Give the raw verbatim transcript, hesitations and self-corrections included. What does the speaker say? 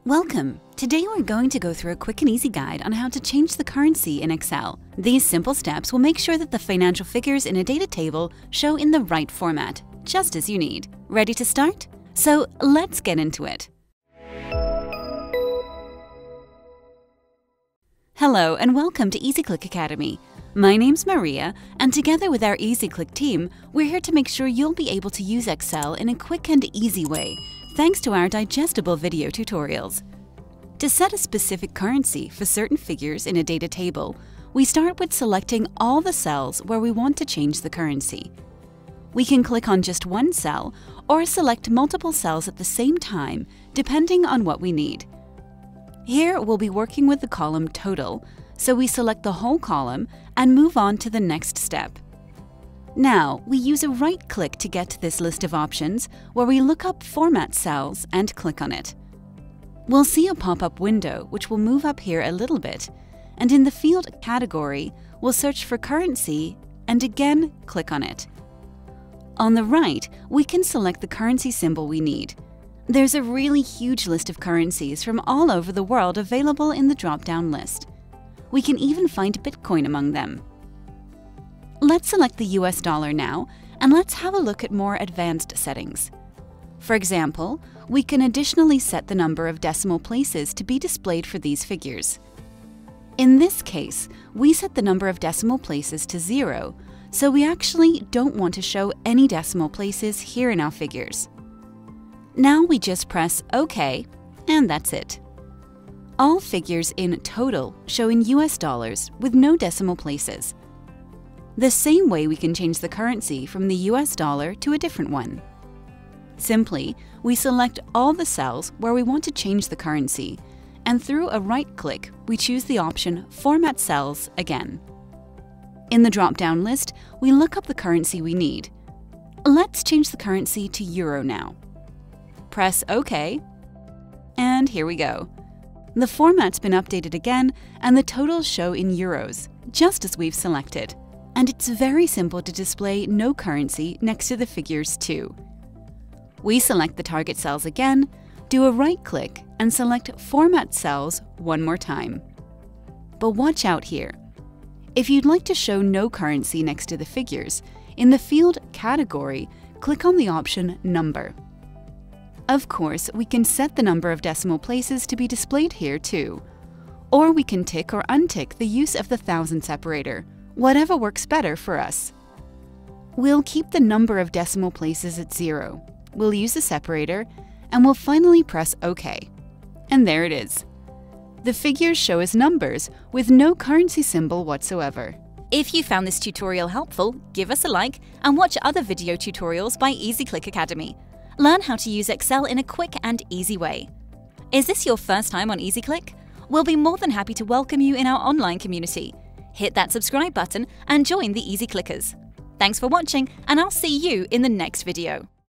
Welcome! Today we're going to go through a quick and easy guide on how to change the currency in Excel. These simple steps will make sure that the financial figures in a data table show in the right format, just as you need. Ready to start? So let's get into it. Hello and welcome to EasyClick Academy. My name's Maria, and together with our EasyClick team, we're here to make sure you'll be able to use Excel in a quick and easy way, thanks to our digestible video tutorials. To set a specific currency for certain figures in a data table, we start with selecting all the cells where we want to change the currency. We can click on just one cell or select multiple cells at the same time, depending on what we need. Here we'll be working with the column Total, so we select the whole column and move on to the next step. Now, we use a right-click to get to this list of options where we look up Format Cells and click on it. We'll see a pop-up window which will move up here a little bit, and in the field Category, we'll search for Currency and again click on it. On the right, we can select the currency symbol we need. There's a really huge list of currencies from all over the world available in the drop-down list. We can even find Bitcoin among them. Let's select the U S dollar now, and let's have a look at more advanced settings. For example, we can additionally set the number of decimal places to be displayed for these figures. In this case, we set the number of decimal places to zero, so we actually don't want to show any decimal places here in our figures. Now we just press OK, and that's it. All figures in Total show in U S dollars with no decimal places. The same way we can change the currency from the U S dollar to a different one. Simply, we select all the cells where we want to change the currency, and through a right-click, we choose the option Format Cells again. In the drop-down list, we look up the currency we need. Let's change the currency to Euro now. Press OK, and here we go. The format's been updated again, and the totals show in euros, just as we've selected. And it's very simple to display no currency next to the figures too. We select the target cells again, do a right-click, and select Format Cells one more time. But watch out here. If you'd like to show no currency next to the figures, in the field Category, click on the option Number. Of course, we can set the number of decimal places to be displayed here too. Or we can tick or untick the use of the thousand separator, whatever works better for us. We'll keep the number of decimal places at zero. We'll use the separator, and we'll finally press OK. And there it is. The figures show as numbers with no currency symbol whatsoever. If you found this tutorial helpful, give us a like and watch other video tutorials by EasyClick Academy. Learn how to use Excel in a quick and easy way. Is this your first time on EasyClick? We'll be more than happy to welcome you in our online community. Hit that subscribe button and join the EasyClickers. Thanks for watching, and I'll see you in the next video.